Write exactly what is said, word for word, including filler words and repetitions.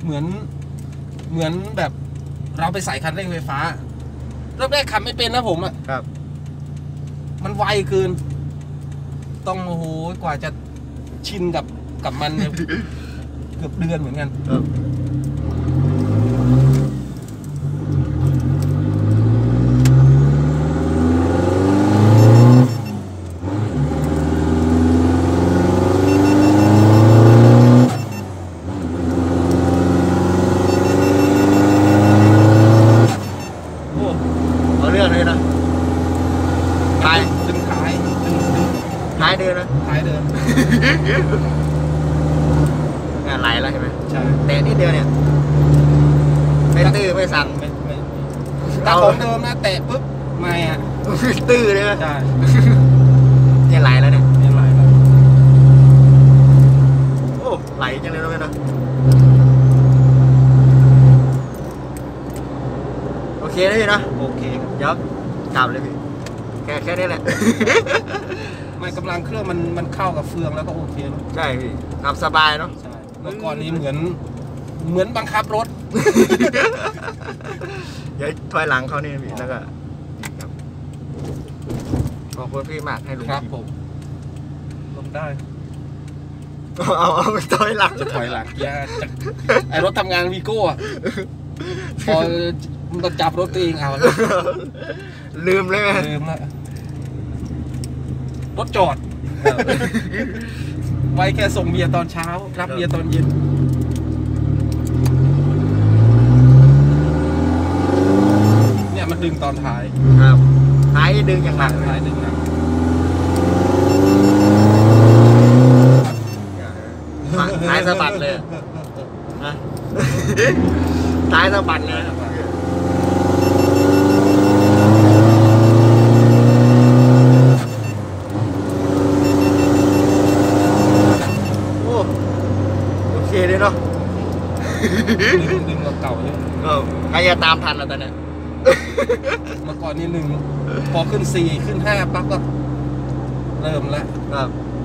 เหมือนเหมือนแบบเราไปใส่คันเร่งไฟฟ้าเริ่มแรกขับไม่เป็นนะผมอ่ะครับมันไวเกินต้องโอ้โหกว่าจะชินกับกับมันเนี่ยเกือบเดือนเหมือนกันงานไหลแล้วใช่ไหมใช่แต่นิดเดียวเนี่ยไม่ตื้อไม่สั่นไม่ไม่ถ้าของเดิมนะแตะปุ๊บไม่อะตื้อเลยนะใช่เนี่ยไหลแล้วเนี่ยเนี่ยไหลแล้วโอ้ไหลจังเลยนะเว้ยนะโอเคนะพี่นะโอเคยับกลับเลยพี่แค่แค่นี้แหละไม่กำลังเครื่องมันมันเข้ากับเฟืองแล้วก็โอเคแล้วใช่พี่ขับสบายเนาะใช่เมื่อก่อนนี้เหมือนเหมือนบังคับรถเดี๋ยวถอยหลังเขานี่พี่แล้วก็ครับขอบคุณพี่มากให้ลุงครับผมลงได้เอาเอาไปถอยหลังจะถอยหลังยาจะไอรถทำงานวีโก้อะพอมันจับรถตัวเองเอาลืมเลยลืมแล้วรถจอดไว้แค่ส่งเบียร์ตอนเช้ารับเบียร์ตอนเย็นเนี่ยมันดึงตอนท้ายครับท้ายดึงอย่างหนักท้ายดึงหนักท้ายสะบัดเลยนะท้ายสะบัดเลยโอเคเลยเนาะดึงเราเก่าเลยใครจะตามทันเราตอนนี้เมื่อก่อนนี่หนึ่งพอขึ้นสี่ขึ้นห้าปั๊บก็เริ่มแล้วครับ